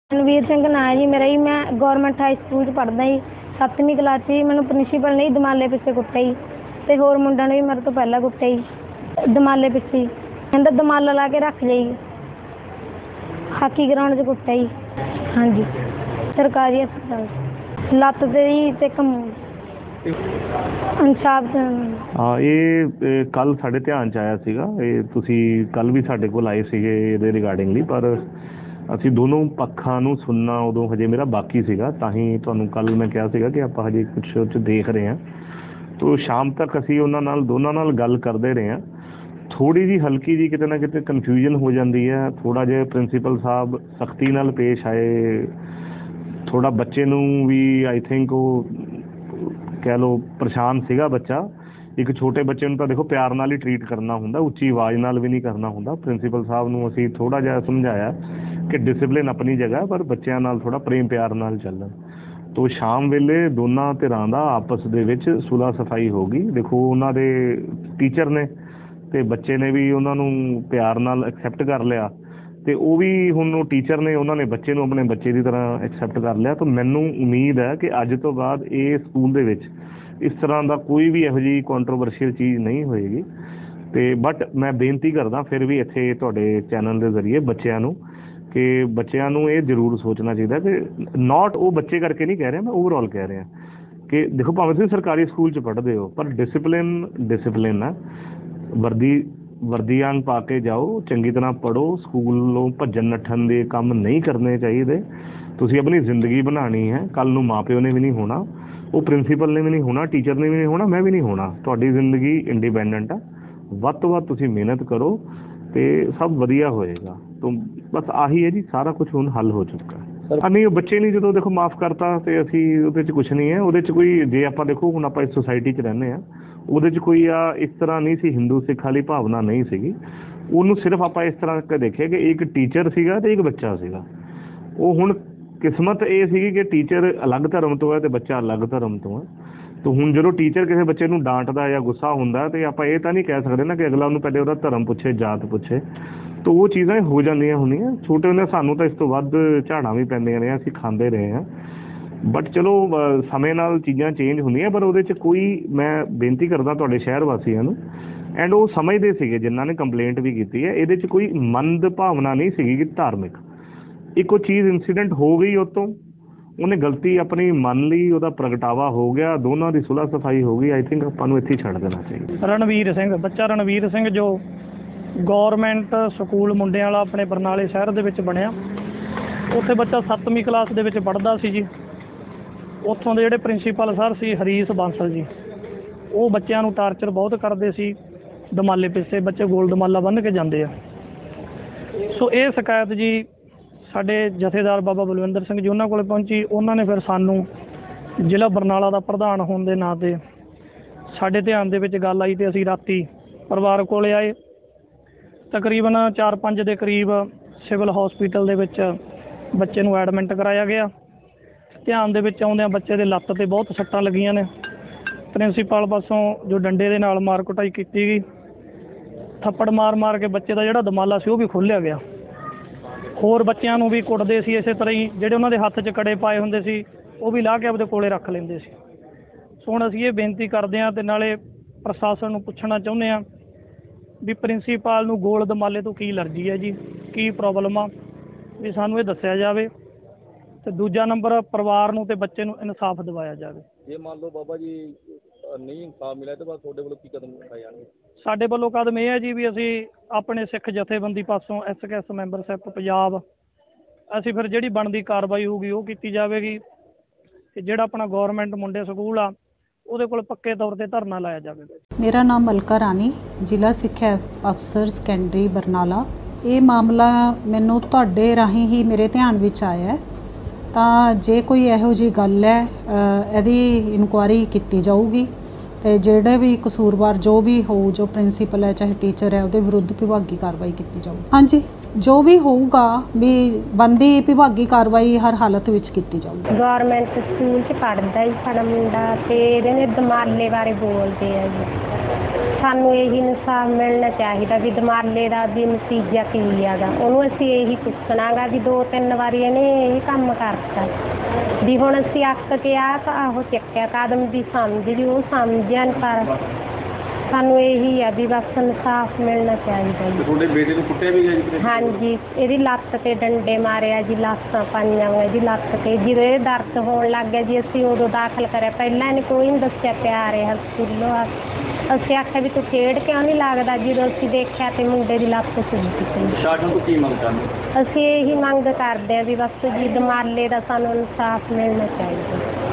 रणवीर सिंह ना है जी मेरा ही। मैं गौरमेंट हाई स्कूल पढ़दा जी 7वीं क्लास च। मैनूं प्रिंसीपल ने दमाले पिछे कुੱਟਿਆ जी ते होर मुंडा ने भी मेरे तो पहला कुੱਟਿਆ जी दमाले पिछे। कहंदा दमाला ला के रख जाई हाकी ग्राउंड च कुੱਟਿਆ जी। हाँ जी सरकारी हस्पताल लत्त ते जी ते इंसाफ ਹਾਂ ਇਹ ਕੱਲ ਸਾਡੇ ਧਿਆਨ ਚ ਆਇਆ ਸੀਗਾ। ਇਹ ਤੁਸੀਂ ਕੱਲ ਵੀ ਸਾਡੇ ਕੋਲ ਆਏ ਸੀਗੇ ਇਹਦੇ ਰਿਗਾਰਡਿੰਗਲੀ, ਪਰ ਅਸੀਂ ਦੋਨੋਂ ਪੱਖਾਂ ਨੂੰ ਸੁਣਨਾ ਉਦੋਂ ਹਜੇ ਮੇਰਾ ਬਾਕੀ ਸੀਗਾ, ਤਾਂ ਹੀ ਤੁਹਾਨੂੰ ਕੱਲ ਮੈਂ ਕਿਹਾ ਸੀਗਾ ਕਿ ਆਪਾਂ ਹਜੇ ਕੁਛ ਉਹ 'ਚ ਦੇਖ ਰਹੇ ਹਾਂ। ਤੋ ਸ਼ਾਮ ਤੱਕ ਅਸੀਂ ਉਹਨਾਂ ਨਾਲ ਦੋਨਾਂ ਨਾਲ ਗੱਲ ਕਰਦੇ ਰਹੇ ਹਾਂ। ਥੋੜ੍ਹੀ ਜਿਹੀ ਹਲਕੀ ਜਿਹੀ ਕਿਤੇ ਨਾ ਕਿਤੇ ਕਨਫਿਊਜ਼ਨ ਹੋ ਜਾਂਦੀ ਹੈ। ਥੋੜ੍ਹਾ ਜਿਹਾ ਪ੍ਰਿੰਸੀਪਲ ਸਾਹਿਬ ਸਖਤੀ ਨਾਲ ਪੇਸ਼ ਆਏ। ਥੋੜ੍ਹਾ ਬੱਚੇ ਨੂੰ ਵੀ ਆਈ ਥਿੰਕ ਉਹ ਕਹਿ ਲਓ ਪਰੇਸ਼ਾਨ ਸੀਗਾ ਬੱਚਾ। ਇੱਕ ਛੋਟੇ ਬੱਚੇ ਨੂੰ ਤਾਂ ਦੇਖੋ ਪਿਆਰ ਨਾਲ ਹੀ ਟਰੀਟ ਕਰਨਾ ਹੁੰਦਾ, ਉੱਚੀ ਆਵਾਜ਼ ਨਾਲ ਵੀ ਨਹੀਂ ਕਰਨਾ ਹੁੰਦਾ। ਪ੍ਰਿੰਸੀਪਲ ਸਾਹਿਬ ਨੂੰ ਅਸੀਂ ਥੋੜ੍ਹਾ ਜਿਹਾ ਸਮਝਾਇਆ ਕਿ ਡਿਸਿਪਲਿਨ ਆਪਣੀ ਜਗ੍ਹਾ, ਪਰ ਬੱਚਿਆਂ ਨਾਲ ਥੋੜ੍ਹਾ ਪ੍ਰੇਮ ਪਿਆਰ ਨਾਲ ਚੱਲਣ। ਤੋ ਸ਼ਾਮ ਵੇਲੇ ਦੋਨਾਂ ਧਿਰਾਂ ਦਾ ਆਪਸ ਦੇ ਵਿੱਚ ਸੁਲ੍ਹਾ ਸਫਾਈ ਹੋ ਗਈ। ਦੇਖੋ ਉਹਨਾਂ ਦੇ ਟੀਚਰ ਨੇ ਅਤੇ ਬੱਚੇ ਨੇ ਵੀ ਉਹਨਾਂ ਨੂੰ ਪਿਆਰ ਨਾਲ ਐਕਸੈਪਟ ਕਰ ਲਿਆ, ਅਤੇ ਉਹ ਵੀ ਹੁਣ ਉਹ ਟੀਚਰ ਨੇ ਉਹਨਾਂ ਨੇ ਬੱਚੇ ਨੂੰ ਆਪਣੇ ਬੱਚੇ ਦੀ ਤਰ੍ਹਾਂ ਐਕਸੈਪਟ ਕਰ ਲਿਆ। ਤਾਂ ਮੈਨੂੰ ਉਮੀਦ ਹੈ ਕਿ ਅੱਜ ਤੋਂ ਬਾਅਦ ਇਹ ਸਕੂਲ ਦੇ ਵਿੱਚ ਇਸ ਤਰ੍ਹਾਂ ਦਾ ਕੋਈ ਵੀ ਇਹੋ ਜਿਹੀ ਕੰਟਰੋਵਰਸ਼ੀਅਲ ਚੀਜ਼ ਨਹੀਂ ਹੋਏਗੀ। ਅਤੇ ਬਟ ਮੈਂ ਬੇਨਤੀ ਕਰਦਾ ਫਿਰ ਵੀ ਇੱਥੇ ਤੁਹਾਡੇ ਚੈਨਲ ਦੇ ਜ਼ਰੀਏ ਬੱਚਿਆਂ ਨੂੰ ਕਿ ਬੱਚਿਆਂ ਨੂੰ ਇਹ ਜ਼ਰੂਰ ਸੋਚਣਾ ਚਾਹੀਦਾ ਕਿ ਨੋਟ ਉਹ ਬੱਚੇ ਕਰਕੇ ਨਹੀਂ ਕਹਿ ਰਿਹਾ, ਮੈਂ ਓਵਰਆਲ ਕਹਿ ਰਿਹਾ ਕਿ ਦੇਖੋ ਭਾਵੇਂ ਤੁਸੀਂ ਸਰਕਾਰੀ ਸਕੂਲ 'ਚ ਪੜ੍ਹਦੇ ਹੋ, ਪਰ ਡਿਸਿਪਲਿਨ ਆ। ਵਰਦੀ ਅੰਗ ਪਾ ਕੇ ਜਾਓ, ਚੰਗੀ ਤਰ੍ਹਾਂ ਪੜ੍ਹੋ। ਸਕੂਲੋਂ ਭੱਜਣ ਨੱਠਣ ਦੇ ਕੰਮ ਨਹੀਂ ਕਰਨੇ ਚਾਹੀਦੇ। ਤੁਸੀਂ ਆਪਣੀ ਜ਼ਿੰਦਗੀ ਬਣਾਉਣੀ ਹੈ। ਕੱਲ੍ਹ ਨੂੰ ਮਾਂ ਪਿਓ ਨੇ ਵੀ ਨਹੀਂ ਹੋਣਾ, ਉਹ ਪ੍ਰਿੰਸੀਪਲ ਨੇ ਵੀ ਨਹੀਂ ਹੋਣਾ, ਟੀਚਰ ਨੇ ਵੀ ਨਹੀਂ ਹੋਣਾ, ਮੈਂ ਵੀ ਨਹੀਂ ਹੋਣਾ। ਤੁਹਾਡੀ ਜ਼ਿੰਦਗੀ ਇੰਡੀਪੈਂਡੈਂਟ ਆ। ਵੱਧ ਤੋਂ ਵੱਧ ਤੁਸੀਂ ਮਿਹਨਤ ਕਰੋ ਅਤੇ ਸਭ ਵਧੀਆ ਹੋਏਗਾ। ਤੋਂ ਬਸ ਆਹੀ ਹੈ ਜੀ, ਸਾਰਾ ਕੁਛ ਹੁਣ ਹੱਲ ਹੋ ਚੁੱਕਾ। ਨਹੀਂ ਉਹ ਬੱਚੇ ਨਹੀਂ ਜਦੋਂ ਦੇਖੋ ਮਾਫ਼ ਕਰਤਾ ਅਤੇ ਅਸੀਂ ਉਹਦੇ 'ਚ ਕੁਛ ਨਹੀਂ ਹੈ। ਉਹਦੇ 'ਚ ਕੋਈ ਜੇ ਆਪਾਂ ਦੇਖੋ ਹੁਣ ਆਪਾਂ ਇਸ ਸੁਸਾਇਟੀ 'ਚ ਰਹਿੰਦੇ ਹਾਂ, ਉਹਦੇ 'ਚ ਕੋਈ ਇਸ ਤਰ੍ਹਾਂ ਨਹੀਂ ਸੀ, ਹਿੰਦੂ ਸਿੱਖ ਵਾਲੀ ਭਾਵਨਾ ਨਹੀਂ ਸੀਗੀ। ਉਹਨੂੰ ਸਿਰਫ ਆਪਾਂ ਇਸ ਤਰ੍ਹਾਂ ਦੇਖਿਆ ਕਿ ਇੱਕ ਟੀਚਰ ਸੀਗਾ ਅਤੇ ਇੱਕ ਬੱਚਾ ਸੀਗਾ। ਉਹ ਹੁਣ ਕਿਸਮਤ ਇਹ ਸੀਗੀ ਕਿ ਟੀਚਰ ਅਲੱਗ ਧਰਮ ਤੋਂ ਹੈ ਅਤੇ ਬੱਚਾ ਅਲੱਗ ਧਰਮ ਤੋਂ ਹੈ। ਤਾਂ ਹੁਣ ਜਦੋਂ ਟੀਚਰ ਕਿਸੇ ਬੱਚੇ ਨੂੰ ਡਾਂਟਦਾ ਜਾਂ ਗੁੱਸਾ ਹੁੰਦਾ ਤਾਂ ਆਪਾਂ ਇਹ ਤਾਂ ਨਹੀਂ ਕਹਿ ਸਕਦੇ ਨਾ ਕਿ ਅਗਲਾ ਉਹਨੂੰ ਪਹਿਲੇ ਉਹਦਾ ਧਰਮ ਪੁੱਛੇ, ਜਾਤ ਪੁੱਛੇ। ਤਾਂ ਉਹ ਚੀਜ਼ਾਂ ਹੋ ਜਾਂਦੀਆਂ ਹੁੰਦੀਆਂ। ਛੋਟੇ ਹੁੰਦੇ ਸਾਨੂੰ ਤਾਂ ਇਸ ਤੋਂ ਵੱਧ ਝਾੜਾਂ ਵੀ ਪੈਂਦੀਆਂ ਰਹੀਆਂ, ਅਸੀਂ ਖਾਂਦੇ ਰਹੇ ਹਾਂ। ਬਟ ਚਲੋ ਸਮੇਂ ਨਾਲ ਚੀਜ਼ਾਂ ਚੇਂਜ ਹੁੰਦੀਆਂ, ਪਰ ਉਹਦੇ 'ਚ ਕੋਈ ਮੈਂ ਬੇਨਤੀ ਕਰਦਾ ਤੁਹਾਡੇ ਸ਼ਹਿਰ ਵਾਸੀਆਂ ਨੂੰ, ਐਂਡ ਉਹ ਸਮਝਦੇ ਸੀਗੇ ਜਿਨ੍ਹਾਂ ਨੇ ਕੰਪਲੇਂਟ ਵੀ ਕੀਤੀ ਹੈ, ਇਹਦੇ 'ਚ ਕੋਈ ਮੰਦ ਭਾਵਨਾ ਨਹੀਂ ਸੀਗੀ ਕਿ ਧਾਰਮਿਕ। ਇੱਕ ਉਹ ਚੀਜ਼ ਇੰਸੀਡੈਂਟ ਹੋ ਗਈ, ਉਹ ਤੋਂ ਉਹਨੇ ਗਲਤੀ ਆਪਣੀ ਮੰਨ ਲਈ, ਉਹਦਾ ਪ੍ਰਗਟਾਵਾ ਹੋ ਗਿਆ, ਦੋਨਾਂ ਦੀ ਸੁਲ੍ਹਾ ਸਫਾਈ ਹੋ ਗਈ। ਆਈ ਥਿੰਕ ਆਪਾਂ ਨੂੰ ਇੱਥੇ ਹੀ ਛੱਡ ਦੇਣਾ ਚਾਹੀਦਾ। ਰਣਵੀਰ ਸਿੰਘ, ਬੱਚਾ ਰਣਵੀਰ ਸਿੰਘ ਜੋ ਗੌਰਮੈਂਟ ਸਕੂਲ ਮੁੰਡਿਆਂ ਵਾਲਾ ਆਪਣੇ ਬਰਨਾਲੇ ਸ਼ਹਿਰ ਦੇ ਵਿੱਚ ਬਣਿਆ, ਉੱਥੇ ਬੱਚਾ 7ਵੀਂ ਕਲਾਸ ਦੇ ਵਿੱਚ ਪੜ੍ਹਦਾ ਸੀ ਜੀ। ਉੱਥੋਂ ਦੇ ਜਿਹੜੇ ਪ੍ਰਿੰਸੀਪਲ ਸਰ ਸੀ ਹਰੀਸ਼ ਬਾਂਸਲ ਜੀ, ਉਹ ਬੱਚਿਆਂ ਨੂੰ ਟਾਰਚਰ ਬਹੁਤ ਕਰਦੇ ਸੀ। ਦਮਾਲੇ ਪਿੱਛੇ ਬੱਚੇ ਗੋਲ ਦਮਾਲਾ ਬੰਨ੍ਹ ਕੇ ਜਾਂਦੇ ਆ। ਸੋ ਇਹ ਸ਼ਿਕਾਇਤ ਜੀ ਸਾਡੇ ਜਥੇਦਾਰ ਬਾਬਾ ਬਲਵਿੰਦਰ ਸਿੰਘ ਜੀ ਉਹਨਾਂ ਕੋਲ ਪਹੁੰਚੀ। ਉਹਨਾਂ ਨੇ ਫਿਰ ਸਾਨੂੰ ਜ਼ਿਲ੍ਹਾ ਬਰਨਾਲਾ ਦਾ ਪ੍ਰਧਾਨ ਹੋਣ ਦੇ ਨਾਂ 'ਤੇ ਸਾਡੇ ਧਿਆਨ ਦੇ ਵਿੱਚ ਗੱਲ ਆਈ ਅਤੇ ਅਸੀਂ ਰਾਤੀ ਪਰਿਵਾਰ ਕੋਲ ਆਏ। ਤਕਰੀਬਨ 4-5 ਦੇ ਕਰੀਬ ਸਿਵਲ ਹੌਸਪੀਟਲ ਦੇ ਵਿੱਚ ਬੱਚੇ ਨੂੰ ਐਡਮਿਟ ਕਰਾਇਆ ਗਿਆ। ਧਿਆਨ ਦੇ ਵਿੱਚ ਆਉਂਦਿਆਂ ਬੱਚੇ ਦੇ ਲੱਤ 'ਤੇ ਬਹੁਤ ਸੱਟਾਂ ਲੱਗੀਆਂ ਨੇ। ਪ੍ਰਿੰਸੀਪਲ ਪਾਸੋਂ ਜੋ ਡੰਡੇ ਦੇ ਨਾਲ ਮਾਰ ਕੁਟਾਈ ਕੀਤੀ ਗਈ, ਥੱਪੜ ਮਾਰ ਕੇ ਬੱਚੇ ਦਾ ਜਿਹੜਾ ਦਮਾਲਾ ਸੀ ਉਹ ਵੀ ਖੋਲ੍ਹਿਆ ਗਿਆ। ਹੋਰ ਬੱਚਿਆਂ ਨੂੰ ਵੀ ਕੁੱਟਦੇ ਸੀ ਇਸੇ ਤਰ੍ਹਾਂ ਹੀ। ਜਿਹੜੇ ਉਹਨਾਂ ਦੇ ਹੱਥ 'ਚ ਕੜੇ ਪਾਏ ਹੁੰਦੇ ਸੀ ਉਹ ਵੀ ਲਾਹ ਕੇ ਆਪਦੇ ਕੋਲੇ ਰੱਖ ਲੈਂਦੇ ਸੀ। ਸੋ ਹੁਣ ਅਸੀਂ ਇਹ ਬੇਨਤੀ ਕਰਦੇ ਹਾਂ ਅਤੇ ਨਾਲੇ ਪ੍ਰਸ਼ਾਸਨ ਨੂੰ ਪੁੱਛਣਾ ਚਾਹੁੰਦੇ ਹਾਂ ਵੀ ਪ੍ਰਿੰਸੀਪਲ ਨੂੰ ਗੋਲ ਦਮਾਲੇ ਤੋਂ ਕੀ ਐਲਰਜੀ ਹੈ ਜੀ, ਕੀ ਪ੍ਰੋਬਲਮ ਆ, ਵੀ ਸਾਨੂੰ ਇਹ ਦੱਸਿਆ ਜਾਵੇ। ਅਤੇ ਦੂਜਾ ਨੰਬਰ ਪਰਿਵਾਰ ਨੂੰ ਅਤੇ ਬੱਚੇ ਨੂੰ ਇਨਸਾਫ ਦਿਵਾਇਆ ਜਾਵੇ। ਜੇ ਮੰਨ ਲਓ ਬਾਬਾ ਜੀ ਨਹੀਂ ਇਨਸਾਫ ਮਿਲਿਆ ਤਾਂ ਬਾਅਦ ਤੁਹਾਡੇ ਵੱਲੋਂ ਕੀ ਕਦਮ ਉਠਾਏ ਜਾਣਗੇ? ਸਾਡੇ ਵੱਲੋਂ ਕਦਮ ਇਹ ਹੈ ਜੀ ਵੀ ਅਸੀਂ ਆਪਣੇ ਸਿੱਖ ਜਥੇਬੰਦੀ ਪਾਸੋਂ SKS ਮੈਂਬਰਸ਼ਿਪ ਪੰਜਾਬ, ਅਸੀਂ ਫਿਰ ਜਿਹੜੀ ਬਣਦੀ ਕਾਰਵਾਈ ਹੋਊਗੀ ਉਹ ਕੀਤੀ ਜਾਵੇਗੀ। ਕਿ ਜਿਹੜਾ ਆਪਣਾ ਗੌਰਮੈਂਟ ਮੁੰਡੇ ਸਕੂਲ ਆ ਉਹਦੇ ਕੋਲ ਪੱਕੇ ਤੌਰ 'ਤੇ ਧਰਨਾ ਲਾਇਆ ਜਾਵੇਗਾ। ਮੇਰਾ ਨਾਮ ਮਲਕਾ ਰਾਣੀ, ਜ਼ਿਲ੍ਹਾ ਸਿੱਖਿਆ ਅਫਸਰ ਸੈਕੰਡਰੀ ਬਰਨਾਲਾ। ਇਹ ਮਾਮਲਾ ਮੈਨੂੰ ਤੁਹਾਡੇ ਰਾਹੀਂ ਹੀ ਮੇਰੇ ਧਿਆਨ ਵਿੱਚ ਆਇਆ ਹੈ। ਤਾਂ ਜੇ ਕੋਈ ਇਹੋ ਜਿਹੀ ਗੱਲ ਹੈ ਇਹਦੀ ਇਨਕੁਆਇਰੀ ਕੀਤੀ ਜਾਊਗੀ ਅਤੇ ਜਿਹੜੇ ਵੀ ਕਸੂਰਵਾਰ ਜੋ ਵੀ ਹੋਊ, ਜੋ ਪ੍ਰਿੰਸੀਪਲ ਹੈ ਚਾਹੇ ਟੀਚਰ ਹੈ, ਉਹਦੇ ਵਿਰੁੱਧ ਵਿਭਾਗੀ ਕਾਰਵਾਈ ਕੀਤੀ ਜਾਊਗੀ। ਹਾਂਜੀ, ਜੋ ਵੀ ਹੋਊਗਾ ਵੀ ਬਣਦੀ ਵਿਭਾਗੀ ਕਾਰਵਾਈ ਹਰ ਹਾਲਤ ਵਿੱਚ ਕੀਤੀ ਜਾਊਗੀ। ਗੌਰਮੈਂਟ ਸਕੂਲ 'ਚ ਪੜ੍ਹਦਾ ਜੀ ਸਾਡਾ ਮੁੰਡਾ, ਅਤੇ ਇਹਦੇ ਨੇ ਦਮਾਲੇ ਬਾਰੇ ਬੋਲਦੇ ਆ ਜੀ। ਸਾਨੂੰ ਇਹੀ ਇਨਸਾਫ ਮਿਲਣਾ ਚਾਹੀਦਾ ਵੀ ਦਮਾਲੇ ਦਾ ਵੀ ਨਤੀਜਾ ਕੀ ਹੈਗਾ। ਉਹਨੂੰ ਅਸੀਂ ਇਹੀ ਪੁੱਛਣਾਗਾ ਵੀ 2-3 ਵਾਰੀ ਇਹਨੇ ਇਹ ਕੰਮ ਕਰਤਾ ਵੀ ਹੁਣ ਅਸੀਂ ਅੱਕ ਕੇ ਉਹ ਚੱਕਿਆ ਕਦਮ ਵੀ ਸਮਝ ਵੀ ਉਹ ਸਮਝਿਆ ਨੀ, ਪਰ ਸਾਨੂੰ ਇਹੀ ਆ ਵੀ ਬਸ ਇਨਸਾਫ ਮਿਲਣਾ ਚਾਹੀਦਾ ਜੀ। ਤੁਹਾਡੇ ਬੇਟੇ ਨੂੰ ਕੁੱਟਿਆ ਵੀ ਗਿਆ ਜੀ? ਹਾਂਜੀ, ਇਹਦੀ ਲੱਤ ਤੇ ਡੰਡੇ ਮਾਰਿਆ ਜੀ, ਲਾਸਾਂ ਪਾਈਆਂ ਹੋਈਆਂ ਜੀ ਲੱਤ ਤੇ। ਜਦੋਂ ਇਹ ਦਰਦ ਹੋਣ ਲੱਗ ਗਿਆ ਜੀ ਅਸੀਂ ਉਦੋਂ ਦਾਖਲ ਕਰਿਆ। ਪਹਿਲਾਂ ਇਹਨੇ ਕੋਈ ਨਹੀਂ ਦੱਸਿਆ, ਪਿਆ ਰਿਹਾ ਸਕੂਲੋਂ ਆ। ਅਸੀਂ ਆਖਿਆ ਵੀ ਤੂੰ ਖੇਡ ਕਿਉਂ ਨਹੀਂ ਲੱਗਦਾ, ਜਦੋਂ ਅਸੀਂ ਦੇਖਿਆ ਤੇ ਮੁੰਡੇ ਦੀ ਲੱਤ ਸੁੱਜ ਗਈ। ਸ਼ਾਸਨ ਤੋਂ ਕੀ ਮੰਗ ਕਰਦੇ? ਅਸੀਂ ਇਹੀ ਮੰਗ ਕਰਦੇ ਹਾਂ ਵੀ ਬਸ ਜੀ ਦਮਾਲੇ ਦਾ ਸਾਨੂੰ ਇਨਸਾਫ ਮਿਲਣਾ ਚਾਹੀਦਾ।